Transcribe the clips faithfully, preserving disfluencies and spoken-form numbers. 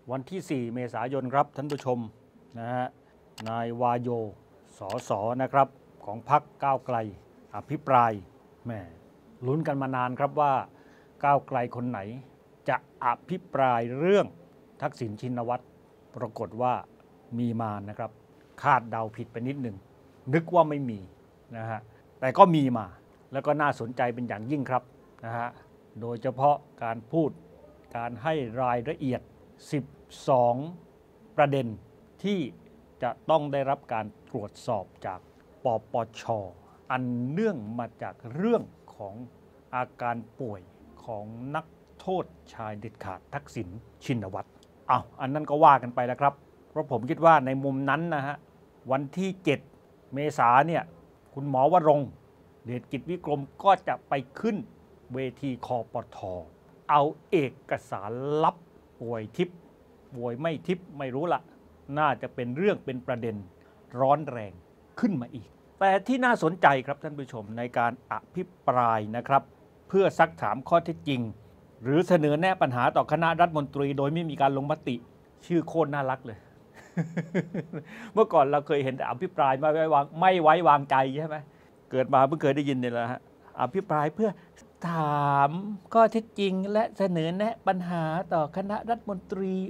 วันที่สี่เมษายนครับท่านผู้ชมนะฮะนายวาโยสสนะครับของพรรคก้าวไกลอภิปรายแหมลุ้นกันมานานครับว่าก้าวไกลคนไหนจะอภิปรายเรื่องทักษิณชินวัตรปรากฏว่ามีมานะครับคาดเดาผิดไปนิดหนึ่งนึกว่าไม่มีนะฮะแต่ก็มีมาแล้วก็น่าสนใจเป็นอย่างยิ่งครับนะฮะโดยเฉพาะการพูดการให้รายละเอียดสิบสองประเด็นที่จะต้องได้รับการตรวจสอบจากปปช.อันเนื่องมาจากเรื่องของอาการป่วยของนักโทษชายเด็ดขาดทักษิณชินวัตรอ้าวอันนั้นก็ว่ากันไปแล้วครับเพราะผมคิดว่าในมุมนั้นนะฮะวันที่เจ็ดเมษาเนี่ยคุณหมอวรงค์เดชกิจวิกรมก็จะไปขึ้นเวทีคปท.เอาเอกสารลับป่วยทิพย์ป่วยไม่ทิพย์ไม่รู้ละน่าจะเป็นเรื่องเป็นประเด็นร้อนแรงขึ้นมาอีกแต่ที่น่าสนใจครับท่านผู้ชมในการอภิปรายนะครับเพื่อซักถามข้อเท็จจริงหรือเสนอแนะปัญหาต่อคณะรัฐมนตรีโดยไม่มีการลงมติชื่อโคตรน่ารักเลย เมื่อก่อนเราเคยเห็นแต่อภิปรายไม่ไว้วางไม่ไว้วางใจใช่ไหมเกิดมาเพิ่งเคยได้ยินเนี่ยแหละฮะอภิปรายเพื่อถามข้อเท็จจริงและเสนอแนะปัญหาต่อคณะรัฐมนตรี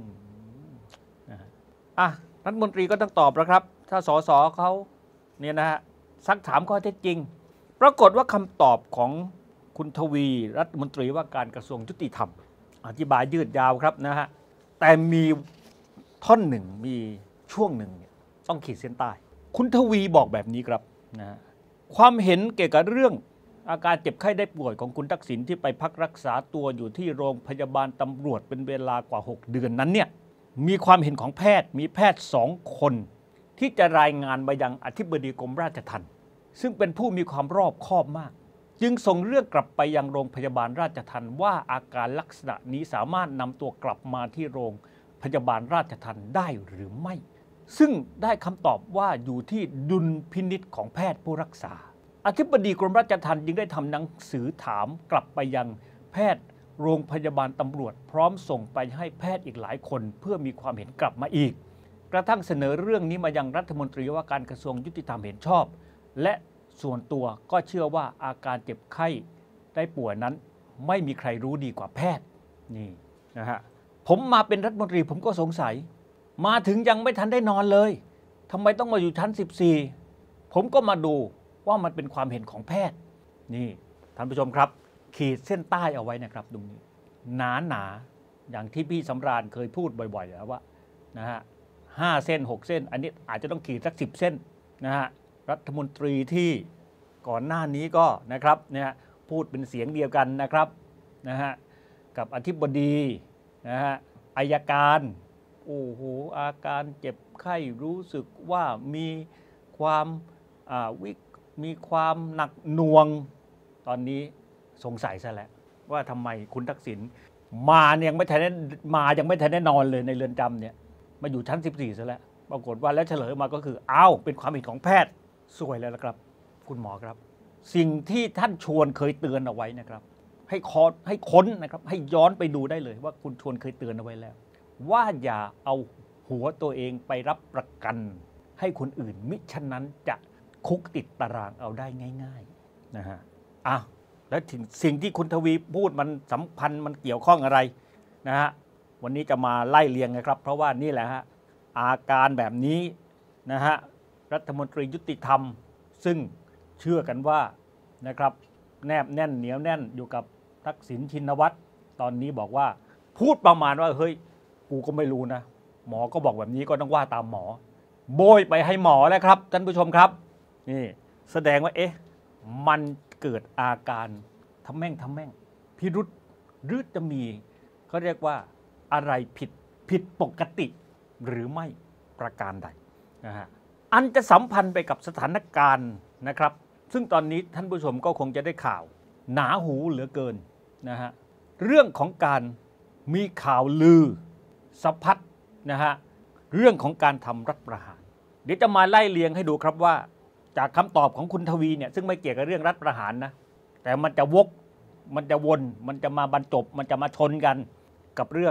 อ่ะรัฐมนตรีก็ต้องตอบแล้วครับถ้าสสเขาเนี่ยนะฮะซักถามข้อเท็จจริงปรากฏว่าคำตอบของคุณทวีรัฐมนตรีว่าการกระทรวงยุติธรรมอธิบายยืดยาวครับนะฮะแต่มีท่อนหนึ่งมีช่วงหนึ่งต้องขีดเส้นใต้คุณทวีบอกแบบนี้ครับนะฮะความเห็นเกี่ยวกับเรื่องอาการเจ็บไข้ได้ป่วยของคุณทักษิณที่ไปพักรักษาตัวอยู่ที่โรงพยาบาลตำรวจเป็นเวลากว่าหกเดือนนั้นเนี่ยมีความเห็นของแพทย์มีแพทย์สองคนที่จะรายงานมายังอธิบดีกรมราชทัณฑ์ซึ่งเป็นผู้มีความรอบคอบมากจึงส่งเรื่องกลับไปยังโรงพยาบาลราชทัณฑ์ว่าอาการลักษณะนี้สามารถนำตัวกลับมาที่โรงพยาบาลราชทัณฑ์ได้หรือไม่ซึ่งได้คำตอบว่าอยู่ที่ดุลพินิจของแพทย์ผู้รักษาอธิบดีกรมราชทัณฑ์จึงได้ทำหนังสือถามกลับไปยังแพทย์โรงพยาบาลตำรวจพร้อมส่งไปให้แพทย์อีกหลายคนเพื่อมีความเห็นกลับมาอีกกระทั่งเสนอเรื่องนี้มายังรัฐมนตรีว่าการกระทรวงยุติธรรมเห็นชอบและส่วนตัวก็เชื่อว่าอาการเจ็บไข้ได้ป่วยนั้นไม่มีใครรู้ดีกว่าแพทย์นี่นะฮะผมมาเป็นรัฐมนตรีผมก็สงสัยมาถึงยังไม่ทันได้นอนเลยทำไมต้องมาอยู่ชั้นสิบสี่ผมก็มาดูว่ามันเป็นความเห็นของแพทย์นี่ท่านผู้ชมครับขีดเส้นใต้เอาไว้นะครับตรงนี้หนาหนาอย่างที่พี่สำราญเคยพูดบ่อยๆแล้วว่านะฮะห้าเส้นหกเส้นอันนี้อาจจะต้องขีดสักสิบเส้นนะฮะรัฐมนตรีที่ก่อนหน้านี้ก็นะครับเนี่ยพูดเป็นเสียงเดียวกันนะครับนะฮะกับอธิบดีนะฮะอัยการโอ้โหอาการเจ็บไข้รู้สึกว่ามีความอ่าวิมีความหนักหน่วงตอนนี้สงสัยซะแล้วว่าทำไมคุณทักษิณมายังไม่ทันได้มายังไม่ทันได้นอนเลยในเรือนจำเนี่ยมาอยู่ชั้นสิบสี่ซะแล้วปรากฏว่าแล้วเฉลยมาก็คืออ้าวเป็นความเห็นของแพทย์สวยแล้วละครับคุณหมอครับสิ่งที่ท่านชวนเคยเตือนเอาไว้นะครับให้คอให้ค้นนะครับให้ย้อนไปดูได้เลยว่าคุณชวนเคยเตือนเอาไว้แล้วว่าอย่าเอาหัวตัวเองไปรับประกันให้คนอื่นมิฉะนั้นจะคุกติดตารางเอาได้ง่ายๆนะฮะอ่ะแล้วสิ่งที่คุณทวีพูดมันสัมพันธ์มันเกี่ยวข้องอะไรนะฮะวันนี้จะมาไล่เรียงนะครับเพราะว่านี่แหละฮะอาการแบบนี้นะฮะรัฐมนตรียุติธรรมซึ่งเชื่อกันว่านะครับแนบแน่นเหนียวแน่นอยู่กับทักษิณชินวัตรตอนนี้บอกว่าพูดประมาณว่าเฮ้ยกูก็ไม่รู้นะหมอก็บอกแบบนี้ก็ต้องว่าตามหมอโบยไปให้หมอแล้วครับท่านผู้ชมครับนี่แสดงว่าเอ๊ะมันเกิดอาการทำแม่งทำแม่งพิรุษหรือจะมีเขาเรียกว่าอะไรผิดผิดปกติหรือไม่ประการใดนะฮะอันจะสัมพันธ์ไปกับสถานการณ์นะครับซึ่งตอนนี้ท่านผู้ชมก็คงจะได้ข่าวหนาหูเหลือเกินนะฮะเรื่องของการมีข่าวลือสะพัดนะฮะเรื่องของการทำรัฐประหารเดี๋ยวจะมาไล่เลียงให้ดูครับว่าจากคำตอบของคุณทวีเนี่ยซึ่งไม่เกี่ยวกับเรื่องรัฐประหารนะแต่มันจะวกมันจะวนมันจะมาบรรจบมันจะมาชนกันกับเรื่อง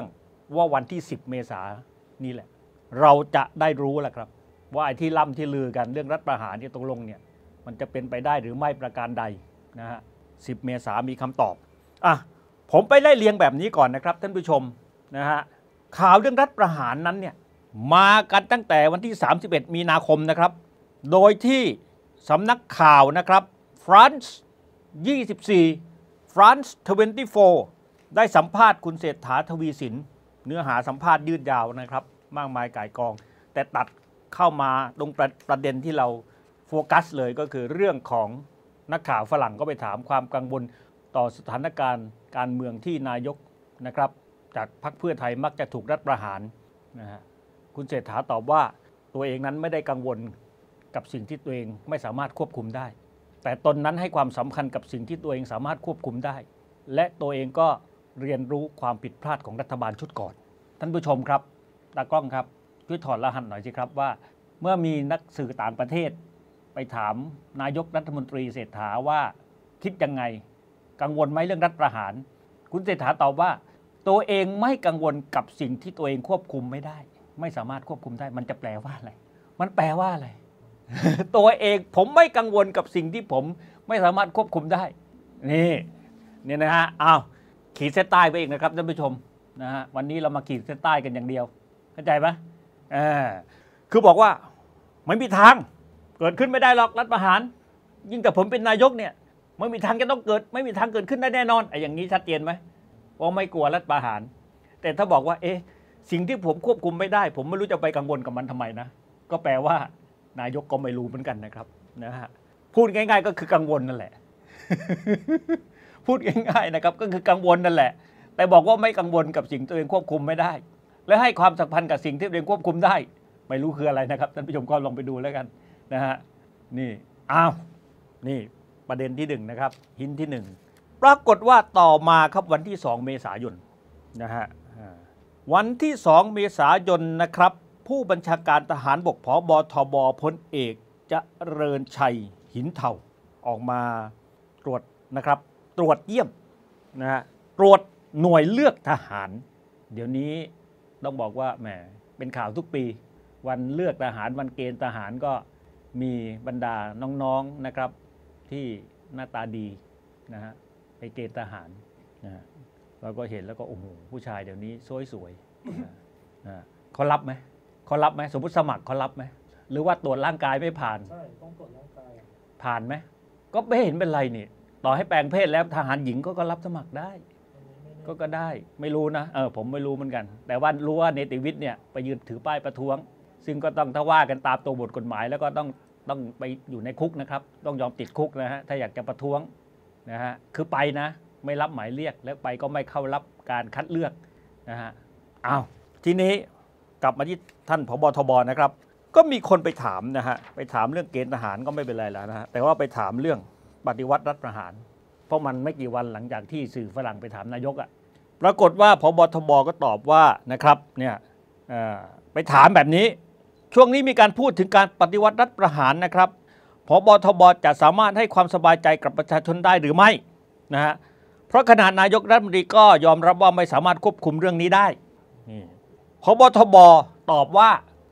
ว่าวันที่สิบเมษายนนี่แหละเราจะได้รู้แหละครับว่าไอ้ที่ล่ำที่ลือกันเรื่องรัฐประหารที่ตกลงเนี่ยมันจะเป็นไปได้หรือไม่ประการใดนะฮะสิบเมษายนมีคำตอบอ่ะผมไปไล่เรียงแบบนี้ก่อนนะครับท่านผู้ชมนะฮะข่าวเรื่องรัฐประหารนั้นเนี่ยมากันตั้งแต่วันที่สามสิบเอ็ดมีนาคมนะครับโดยที่สำนักข่าวนะครับฟรานซ์ยี่สิบสี่ฟรานซ์ยี่สิบสี่ได้สัมภาษณ์คุณเศรษฐาทวีสินเนื้อหาสัมภาษณ์ยืดยาวนะครับมากมายก่ายกองแต่ตัดเข้ามาตรงประประเด็นที่เราโฟกัสเลยก็คือเรื่องของนักข่าวฝรั่งก็ไปถามความกังวลต่อสถานการณ์การเมืองที่นายกนะครับจากพรรคเพื่อไทยมักจะถูกรัฐประหารนะฮะคุณเศรษฐาตอบว่าตัวเองนั้นไม่ได้กังวลกับสิ่งที่ตัวเองไม่สามารถควบคุมได้แต่ตนนั้นให้ความสำคัญกับสิ่งที่ตัวเองสามารถควบคุมได้และตัวเองก็เรียนรู้ความผิดพลาดของรัฐบาลชุดก่อนท่านผู้ชมครับตากล้องครับช่วยถอดรหัสหน่อยสิครับว่าเมื่อมีนักสื่อต่างประเทศไปถามนายกรัฐมนตรีเศรษฐาว่าคิดยังไงกังวลไหมเรื่องรัฐประหารคุณเศรษฐาตอบว่าตัวเองไม่กังวลกับสิ่งที่ตัวเองควบคุมไม่ได้ไม่สามารถควบคุมได้มันจะแปลว่าอะไรมันแปลว่าอะไร ตัวเองผมไม่กังวลกับสิ่งที่ผมไม่สามารถควบคุมได้นี่เนี่ยนะฮะอ้าวขีดเส้นใต้ไปอีกนะครับท่านผู้ชมนะฮะวันนี้เรามาขีดเส้นใต้กันอย่างเดียวเข้าใจไหมอ่าคือบอกว่าไม่มีทางเกิดขึ้นไม่ได้หรอกรัฐประหารยิ่งแต่ผมเป็นนายกเนี่ยไม่มีทางจะต้องเกิดไม่มีทางเกิดขึ้นได้แน่นอนไอ้อย่างนี้ชัดเจนไหมว่าไม่กลัวรัฐประหารแต่ถ้าบอกว่าเอ๊ะสิ่งที่ผมควบคุมไม่ได้ผมไม่รู้จะไปกังวลกับมันทำไมนะก็แปลว่านายกก็ไม่รู้เหมือนกันนะครับนะฮะพูดง่ายๆก็คือกังวลนั่นแหละ พูดง่ายๆนะครับก็คือกังวลนั่นแหละแต่บอกว่าไม่กังวลกับสิ่งตัวเองควบคุมไม่ได้และให้ความสัมพันธ์กับสิ่งที่ตัวเองควบคุมได้ไม่รู้คืออะไรนะครับท่านผู้ชมก็ลองไปดูแล้วกันนะฮะนี่อ้าวนี่ประเด็นที่หนึ่งนะครับหินที่หนึ่งปรากฏว่าต่อมาครับวันที่สองเมษายนนะฮะวันที่สองเมษายนนะครับผู้บัญชาการทหารบกผบทบพลเอกเจริญชัยหินเทาออกมาตรวจนะครับตรวจเยี่ยมนะฮะตรวจหน่วยเลือกทหารเดี๋ยวนี้ต้องบอกว่าแหมเป็นข่าวทุกปีวันเลือกทหารวันเกณฑ์ทหารก็มีบรรดาน้องๆนะครับที่หน้าตาดีนะฮะไปเกณฑ์ทหารนะฮะเราก็เห็นแล้วก็โอ้โหผู้ชายเดี๋ยวนี้สวยๆนะเขารับไหมเขารับไหมสมมติสมัครเขารับไหมหรือว่าตรวจร่างกายไม่ผ่านใช่ต้องตรวจร่างกายผ่านไหมก็ไม่เห็นเป็นไรนี่ต่อให้แปลงเพศแล้วทหารหญิงก็ก็รับสมัครได้ก็ก็ได้ไม่รู้นะเออผมไม่รู้เหมือนกันแต่ว่ารู้ว่าเนติวิทย์เนี่ยไปยืนถือป้ายประท้วงซึ่งก็ต้องถ้าว่ากันตามตัวบทกฎหมายแล้วก็ต้องต้องไปอยู่ในคุกนะครับต้องยอมติดคุกนะฮะถ้าอยากจะประท้วงนะฮะคือไปนะไม่รับหมายเรียกแล้วไปก็ไม่เข้ารับการคัดเลือกนะฮะอ้าวทีนี้กลับมาที่ท่านผบทบนะครับก็มีคนไปถามนะฮะไปถามเรื่องเกณฑ์ทหารก็ไม่เป็นไรแล้วนะฮะแต่ว่าไปถามเรื่องปฏิวัติรัฐประหารเพราะมันไม่กี่วันหลังจากที่สื่อฝรั่งไปถามนายกอ่ะปรากฏว่าผบทบก็ตอบว่านะครับเนี่ยไปถามแบบนี้ช่วงนี้มีการพูดถึงการปฏิวัติรัฐประหารนะครับผบทบจะสามารถให้ความสบายใจกับประชาชนได้หรือไม่นะฮะเพราะขณะนายกรัฐมนตรีก็ยอมรับว่าไม่สามารถควบคุมเรื่องนี้ได้ผบทบตอบว่า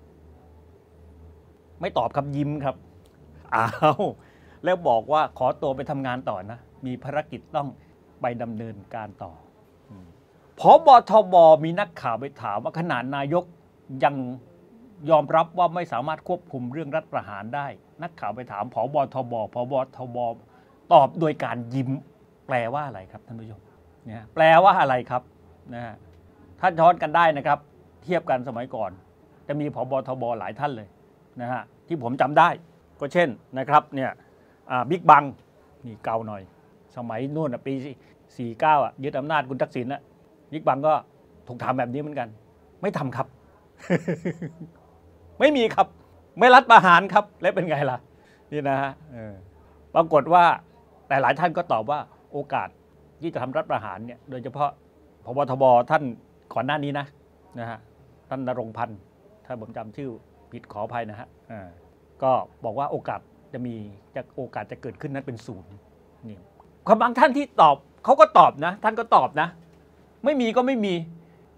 ไม่ตอบครับยิ้มครับอ้าวแล้วบอกว่าขอตัวไปทำงานต่อนะมีภารกิจต้องไปดำเนินการต่อผบทบมีนักข่าวไปถามว่าขณะนายกยังยอมรับว่าไม่สามารถควบคุมเรื่องรัฐประหารได้นักข่าวไปถามผบทบผบทบตอบโดยการยิ้มแปลว่าอะไรครับท่านผู้ชมเนี่ยแปลว่าอะไรครับนะฮะถ้าย้อนกันได้นะครับเทียบกันสมัยก่อนจะมีผบทบหลายท่านเลยนะฮะที่ผมจำได้ก็เช่นนะครับเนี่ยบิ๊กบังนี่เก่าหน่อยสมัยนู่นปีสี่สิบเก้าอ่ะยึดอำนาจคุณทักษิณนะบิ๊กบังก็ถูกถามแบบนี้เหมือนกันไม่ทำครับ ไม่มีครับไม่รัฐประหารครับแล้วเป็นไงล่ะนี่นะฮะปรากฏว่าแต่หลายท่านก็ตอบว่าโอกาสที่จะทำรัฐประหารเนี่ยโดยเฉพาะผบทบท่านก่อนหน้านี้นะนะฮะท่านณรงค์พันธ์ถ้าผมจำชื่อผิดขออภัยนะฮะก็บอกว่าโอกาสจะมีจะโอกาสจะเกิดขึ้นนั้นเป็นศูนย์นี่ความบางท่านที่ตอบเขาก็ตอบนะท่านก็ตอบนะไม่มีก็ไม่มี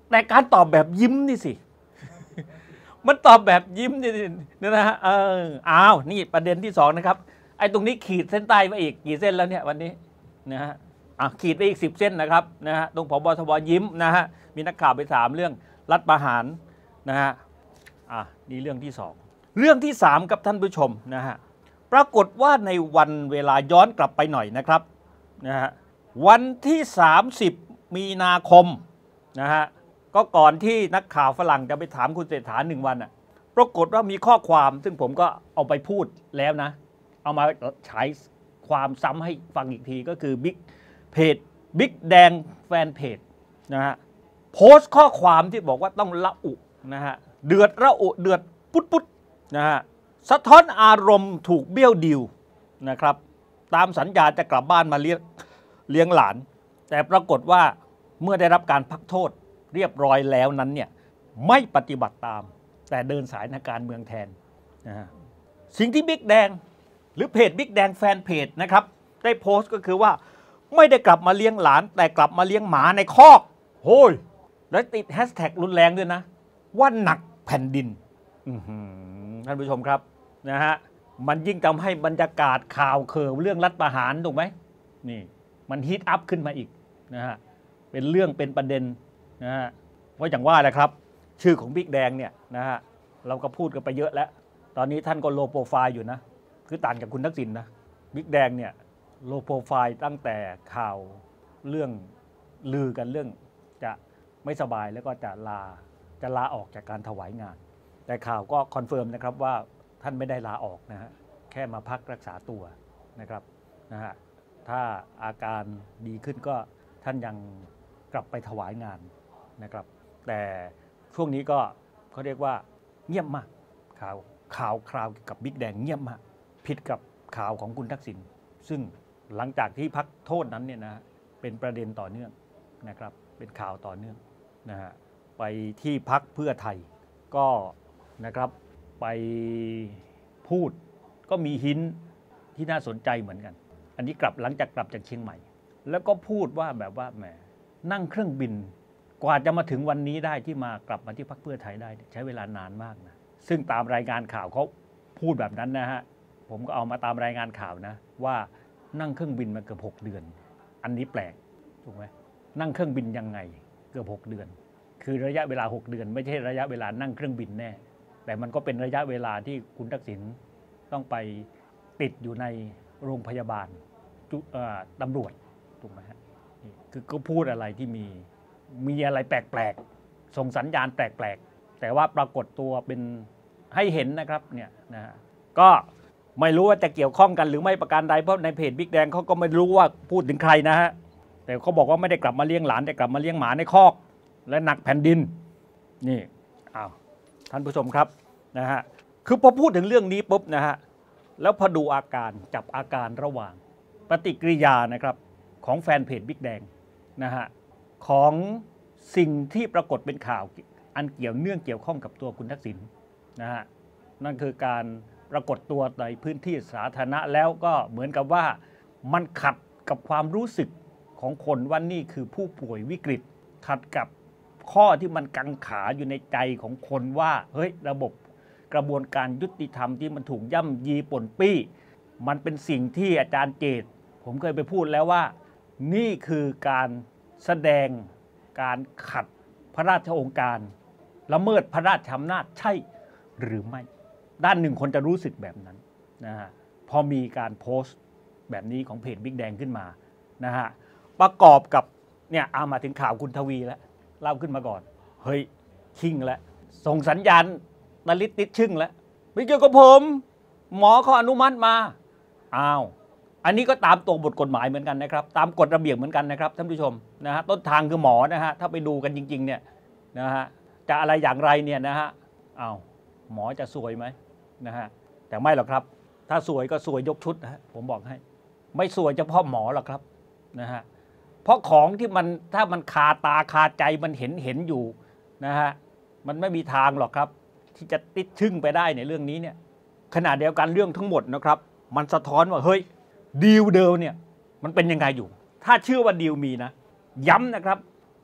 แต่การตอบแบบยิ้มนี่สิ มันตอบแบบยิ้มนี่นะฮะเอออ้าวนี่ประเด็นที่สองนะครับไอ้ตรงนี้ขีดเส้นใต้มาอีกกี่เส้นแล้วเนี่ยวันนี้นะฮะอ่ะขีดไปอีกสิบเส้นนะครับนะฮะตรงผบ.ทบ.ยิ้มนะฮะมีนักข่าวไปถามเรื่องรัฐประหารนะฮะอ่ะนี่เรื่องที่สองเรื่องที่สามกับท่านผู้ชมนะฮะปรากฏว่าในวันเวลาย้อนกลับไปหน่อยนะครับนะฮะวันที่สามสิบมีนาคมนะฮะก็ก่อนที่นักข่าวฝรั่งจะไปถามคุณเศรษฐาหนึ่งวันอ่ะปรากฏว่ามีข้อความซึ่งผมก็เอาไปพูดแล้วนะเอามาฉายความซ้ำให้ฟังอีกทีก็คือบิ๊กเพจบิ๊กแดงแฟนเพจนะฮะโพสต์ข้อความที่บอกว่าต้องละอุนะฮะเดือดระอุเดือดปุ๊ดปุ๊ดนะฮะสะท้อนอารมณ์ถูกเบี้ยวดิวนะครับตามสัญญาจะกลับบ้านมาเลี้ยงเลี้ยงหลานแต่ปรากฏว่าเมื่อได้รับการพักโทษเรียบร้อยแล้วนั้นเนี่ยไม่ปฏิบัติตามแต่เดินสายในการเมืองแทนนะฮะสิ่งที่บิ๊กแดงหรือเพจบิ๊กแดงแฟนเพจนะครับได้โพสต์ก็คือว่าไม่ได้กลับมาเลี้ยงหลานแต่กลับมาเลี้ยงหมาในคอกโฮ้ยและติดแฮชแท็กรุนแรงด้วยนะว่าหนักแผ่นดินท่านผู้ชมครับนะฮะมันยิ่งทำให้บรรยากาศข่าวเขิมเรื่องรัฐประหารถูกไหมนี่มันฮีทอัพขึ้นมาอีกนะฮะเป็นเรื่องเป็นประเด็นนะฮะเพราะอย่างว่าแหละครับชื่อของบิ๊กแดงเนี่ยนะฮะเราก็พูดกันไปเยอะแล้วตอนนี้ท่านก็โลโปรไฟล์อยู่นะคือต่างจากคุณทักษิณนะบิ๊กแดงเนี่ยโลโปรไฟล์ตั้งแต่ข่าวเรื่องลือกันเรื่องจะไม่สบายแล้วก็จะลาจะลาออกจากการถวายงานแต่ข่าวก็คอนเฟิร์มนะครับว่าท่านไม่ได้ลาออกนะฮะแค่มาพักรักษาตัวนะครับนะฮะถ้าอาการดีขึ้นก็ท่านยังกลับไปถวายงานนะครับแต่ช่วงนี้ก็เขาเรียกว่าเงียบมากข่าวข่าวคราวกับบิ๊กแดงเงียบมากผิดกับข่าวของคุณทักษิณซึ่งหลังจากที่พักโทษนั้นเนี่ยนะเป็นประเด็นต่อเนื่องนะครับเป็นข่าวต่อเนื่องนะฮะไปที่พรรคเพื่อไทยก็นะครับไปพูดก็มีหินที่น่าสนใจเหมือนกันอันนี้กลับหลังจากกลับจากเชียงใหม่แล้วก็พูดว่าแบบว่าแหมนั่งเครื่องบินกว่าจะมาถึงวันนี้ได้ที่มากลับมาที่พรรคเพื่อไทยได้ใช้เวลานานมากนะซึ่งตามรายงานข่าวเขาพูดแบบนั้นนะฮะผมก็เอามาตามรายงานข่าวนะว่านั่งเครื่องบินมาเกือบหกเดือนอันนี้แปลกถูกไหมนั่งเครื่องบินยังไงเกือบหกเดือนคือระยะเวลาหกเดือนไม่ใช่ระยะเวลานั่งเครื่องบินแน่แต่มันก็เป็นระยะเวลาที่คุณทักษิณต้องไปติดอยู่ในโรงพยาบาลตำรวจถูกไหมฮะคือก็พูดอะไรที่มีมีอะไรแปลกๆส่งสัญญาณแปลกๆแต่ว่าปรากฏตัวเป็นให้เห็นนะครับเนี่ยนะฮะก็ไม่รู้ว่าจะเกี่ยวข้องกันหรือไม่ประการใดเพราะในเพจบิ๊กแดงเขาก็ไม่รู้ว่าพูดถึงใครนะฮะแต่เขาบอกว่าไม่ได้กลับมาเลี้ยงหลานแต่กลับมาเลี้ยงหมาในคอกและหนักแผ่นดินนี่อ้าวท่านผู้ชมครับนะฮะคือพอพูดถึงเรื่องนี้ปุ๊บนะฮะแล้วพอดูอาการจับอาการระหว่างปฏิกิริยานะครับของแฟนเพจบิ๊กแดงนะฮะของสิ่งที่ปรากฏเป็นข่าวอันเกี่ยวเนื่องเกี่ยวข้องกับตัวคุณทักษิณนะฮะนั่นคือการปรากฏตัวในพื้นที่สาธารณะแล้วก็เหมือนกับว่ามันขัดกับความรู้สึกของคนว่านี่คือผู้ป่วยวิกฤตขัดกับข้อที่มันกังขาอยู่ในใจของคนว่าเฮ้ยระบบกระบวนการยุติธรรมที่มันถูกย่ำยีป่นปี้มันเป็นสิ่งที่อาจารย์เจตผมเคยไปพูดแล้วว่านี่คือการแสดงการขัดพระราชโองการละเมิดพระราชอำนาจใช่หรือไม่ด้านหนึ่งคนจะรู้สึกแบบนั้นนะฮะพอมีการโพสต์แบบนี้ของเพจบิ๊กแดงขึ้นมานะฮะประกอบกับเนี่ยเอามาถึงข่าวคุณทวีแล้วเล่าขึ้นมาก่อนเฮ้ยชิ่งแล้วส่งสัญญาณตะลิดติดชึ่งแล้วไม่เกี่ยวกับผมหมอเขาอนุมัติมาอ้าวอันนี้ก็ตามตัวบทกฎหมายเหมือนกันนะครับตามกฎระเบียบเหมือนกันนะครับท่านผู้ชมนะฮะต้นทางคือหมอนะฮะถ้าไปดูกันจริงๆเนี่ยนะฮะจะอะไรอย่างไรเนี่ยนะฮะอ้าวหมอจะซวยไหมนะฮะแต่ไม่หรอกครับถ้าซวยก็ซวยยกชุดนะฮะผมบอกให้ไม่ซวยเฉพาะหมอหรอกครับนะฮะเพราะของที่มันถ้ามันคาตาคาใจมันเห็นเห็นอยู่นะฮะมันไม่มีทางหรอกครับที่จะติดชึ่งไปได้ในเรื่องนี้เนี่ยขณะเดียวกันเรื่องทั้งหมดนะครับมันสะท้อนว่าเฮ้ยดีลเดิมเนี่ยมันเป็นยังไงอยู่ถ้าเชื่อว่าดีลมีนะย้ำนะครับ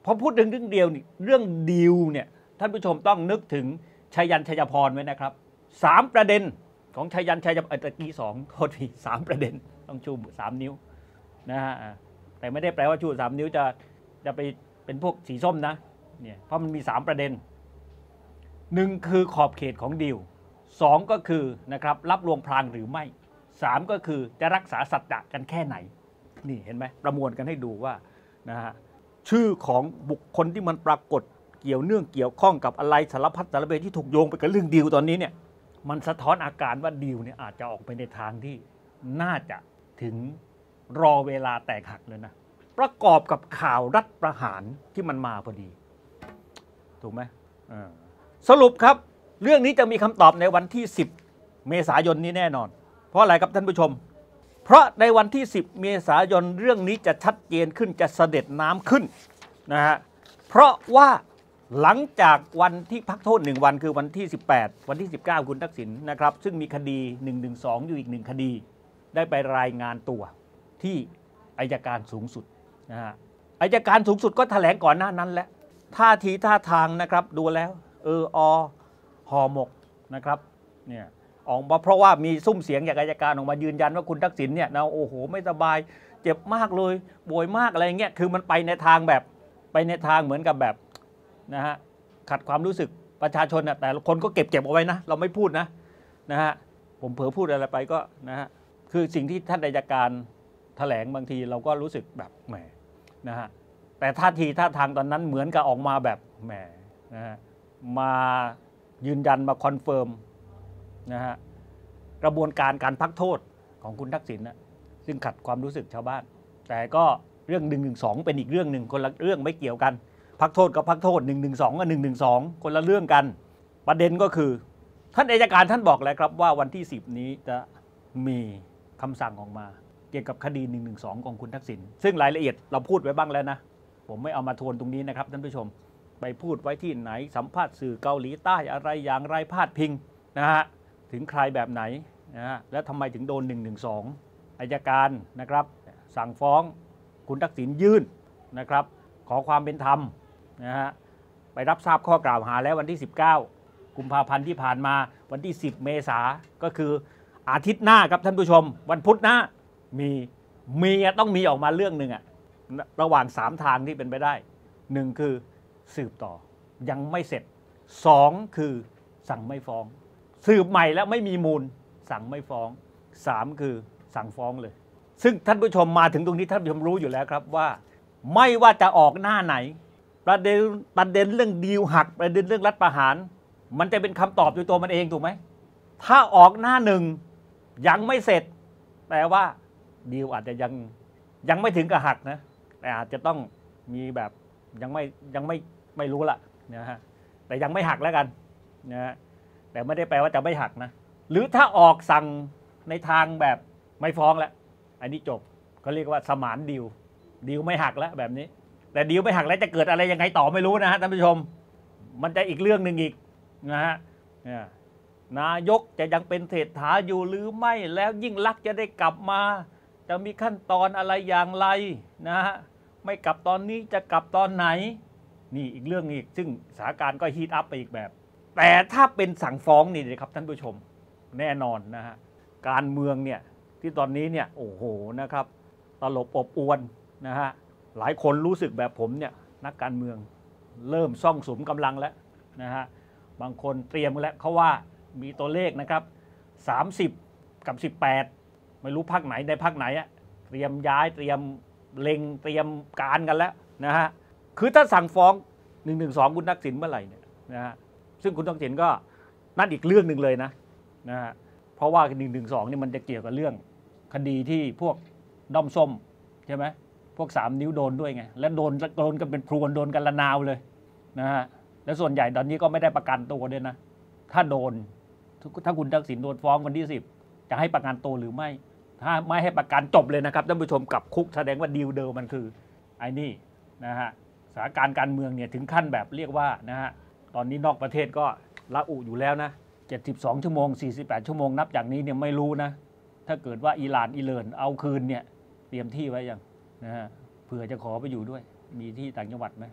พอพูดถึงเรื่องเดียวนี่เรื่องดีลเนี่ยท่านผู้ชมต้องนึกถึงชัยยันชัยพรไว้นะครับสามประเด็นของชัยยันชัยพรตะกี้สองโทษทีสามประเด็นต้องชูสามนิ้วนะฮะแต่ไม่ได้แปลว่าชูสามนิ้วจะจะไปเป็นพวกสีส้มนะเนี่ยเพราะมันมีสามประเด็นหนึ่งคือขอบเขตของดีลสองก็คือนะครับรับลวงพรางหรือไม่สามก็คือจะรักษาสัจจะกันแค่ไหนนี่เห็นไหมประมวลกันให้ดูว่านะฮะชื่อของบุคคลที่มันปรากฏเกี่ยวเนื่องเกี่ยวข้องกับอะไรสารพัดสารเพที่ถูกโยงไปกับเรื่องดีลตอนนี้เนี่ยมันสะท้อนอาการว่าดีลเนี่ยอาจจะออกไปในทางที่น่าจะถึงรอเวลาแตกหักเลยนะประกอบกับข่าวรัฐประหารที่มันมาพอดีถูกไหมสรุปครับเรื่องนี้จะมีคำตอบในวันที่สิบเมษายนนี้แน่นอนเพราะอะไรครับท่านผู้ชมเพราะในวันที่สิบเมษายนเรื่องนี้จะชัดเจนขึ้นจะเสด็จน้ำขึ้นนะฮะเพราะว่าหลังจากวันที่พักโทษหนึ่งวันคือวันที่สิบแปดวันที่สิบเก้าคุณทักษิณนะครับซึ่งมีคดีหนึ่งหนึ่งสองอยู่อีกหนึ่งคดีได้ไปรายงานตัวที่อัยการสูงสุดนะฮะอัยการสูงสุดก็แถลงก่อนหน้านั้นแล้วท่าทีท่าทางนะครับดูแล้วเอออห่อหมกนะครับเนี่ยออกมาเพราะว่ามีซุ้มเสียงจากอัยการออกมายืนยันว่าคุณทักษิณเนี่ยนะโอ้โหไม่สบายเจ็บมากเลยป่วยมากอะไรเงี้ยคือมันไปในทางแบบไปในทางเหมือนกับแบบนะฮะขัดความรู้สึกประชาชนนะแต่คนก็เก็บเก็บเอาไว้นะเราไม่พูดนะนะฮะผมเผลอพูดอะไรไปก็นะฮะคือสิ่งที่ท่านอัยการแถลงบางทีเราก็รู้สึกแบบแหมนะฮะแต่ท่าทีท่าทางตอนนั้นเหมือนกับออกมาแบบแหมนะฮะมายืนยันมาคอนเฟิร์มนะฮะกระบวนการการพักโทษของคุณทักษิณนะซึ่งขัดความรู้สึกชาวบ้านแต่ก็เรื่องหนึ่งหนึ่งสองเป็นอีกเรื่องหนึ่งคนละเรื่องไม่เกี่ยวกันพักโทษกับพักโทษหนึ่งหนึ่งสองกับหนึ่งหนึ่งสองคนละเรื่องกันประเด็นก็คือท่านอัยการท่านบอกแล้วครับว่าวันที่สิบนี้จะมีคำสั่งออกมาเกี่ยวกับคดีหนึ่งหนึ่งสองของคุณทักษิณซึ่งรายละเอียดเราพูดไว้บ้างแล้วนะผมไม่เอามาทวนตรงนี้นะครับท่านผู้ชมไปพูดไว้ที่ไหนสัมภาษณ์สื่อเกาหลีใต้อะไรอย่างไรพาดพิงนะฮะถึงใครแบบไหนนะฮะและทำไมถึงโดนหนึ่งหนึ่งสองอัยการนะครับสั่งฟ้องคุณทักษิณยื่นนะครับขอความเป็นธรรมนะฮะไปรับทราบข้อกล่าวหาแล้ววันที่สิบเก้ากุมภาพันธ์ที่ผ่านมาวันที่สิบเมษาก็คืออาทิตย์หน้าครับท่านผู้ชมวันพุธหน้ามีมีต้องมีออกมาเรื่องหนึ่งอะระหว่างสามทางที่เป็นไปได้หนึ่งคือสืบต่อยังไม่เสร็จสองคือสั่งไม่ฟ้องสืบใหม่แล้วไม่มีมูลสั่งไม่ฟ้องสามคือสั่งฟ้องเลยซึ่งท่านผู้ชมมาถึงตรงนี้ท่านผู้ชมรู้อยู่แล้วครับว่าไม่ว่าจะออกหน้าไหนประเด็นประเด็นเรื่องดีลหักประเด็นเรื่องรัฐประหารมันจะเป็นคำตอบโดยตัวมันเองถูกไหมถ้าออกหน้าหนึ่งยังไม่เสร็จแปลว่าดีลอาจจะยังยังไม่ถึงกับหักนะแต่อาจจะต้องมีแบบยังไม่ยังไม่ไม่รู้ละนะฮะแต่ยังไม่หักแล้วกันนะฮะแต่ไม่ได้แปลว่าจะไม่หักนะหรือถ้าออกสั่งในทางแบบไม่ฟ้องแล้วอันนี้จบเขาเรียกว่าสมานดีลดีลไม่หักแล้วแบบนี้แต่ดีลไม่หักแล้วจะเกิดอะไรยังไงต่อไม่รู้นะฮะท่านผู้ชมมันจะอีกเรื่องหนึ่งอีกนะฮะนายกจะยังเป็นเศรษฐาอยู่หรือไม่แล้วยิ่งลักษณ์จะได้กลับมาจะมีขั้นตอนอะไรอย่างไรนะฮะไม่กลับตอนนี้จะกลับตอนไหนนี่อีกเรื่องอีกซึ่งสถานการณ์ก็ฮีทอัพไปอีกแบบแต่ถ้าเป็นสั่งฟ้องนี่เลยครับท่านผู้ชมแน่นอนนะฮะการเมืองเนี่ยที่ตอนนี้เนี่ยโอ้โหนะครับตลบอบอวนนะฮะหลายคนรู้สึกแบบผมเนี่ยนักการเมืองเริ่มซ่องสุมกำลังแล้วนะฮะบางคนเตรียมแล้วเขาว่ามีตัวเลขนะครับสามสิบกับสิบแปดไม่รู้พรรคไหนในพรรคไหนอะเตรียมย้ายเตรียมเล็งเตรียมการกันแล้วนะฮะคือถ้าสั่งฟ้องหนึ่งหนึ่งสองคุณทักษิณเมื่อไหร่เนี่ยนะฮะซึ่งคุณทักษิณก็นั่นอีกเรื่องหนึ่งเลยนะนะฮะเพราะว่าหนึ่งหนึ่งสองนี่มันจะเกี่ยวกับเรื่องคดีที่พวกด้อมส้มใช่ไหมพวกสามนิ้วโดนด้วยไงและโดนโดนกันเป็นพรวนโดนกันระนาวเลยนะฮะและส่วนใหญ่ตอนนี้ก็ไม่ได้ประกันตัวด้วยนะถ้าโดนถ้าคุณทักษิณโดนฟ้องวันที่สิบจะให้ประกันตัวหรือไม่ถ้าไม่ให้ประกันจบเลยนะครับท่านผู้ชมกับคุกแสดงว่าดีลเดิมมันคือไอ้นี่นะฮะสถานการณ์การเมืองเนี่ยถึงขั้นแบบเรียกว่านะฮะตอนนี้นอกประเทศก็ละอุอยู่แล้วนะเจ็ดสิบสองชั่วโมงสี่สิบแปดชั่วโมงนับจากนี้เนี่ยไม่รู้นะถ้าเกิดว่าอิหร่านอิเลินเอาคืนเนี่ยเตรียมที่ไว้ยังนะฮะเผื่อจะขอไปอยู่ด้วยมีที่ต่างจังหวัดไหม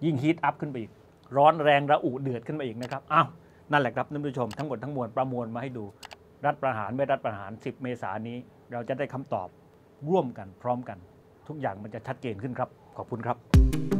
ยิ่งฮีทอัพขึ้นไปอีกร้อนแรงระอุเดือดขึ้นไปอีกนะครับอ้าวนั่นแหละครับท่านผู้ชมทั้งหมดทั้งมวลประมวลมาให้ดูรัฐประหารไม่รัฐประหารสิบเมษายนนี้เราจะได้คำตอบร่วมกันพร้อมกันทุกอย่างมันจะชัดเจนขึ้นครับขอบคุณครับ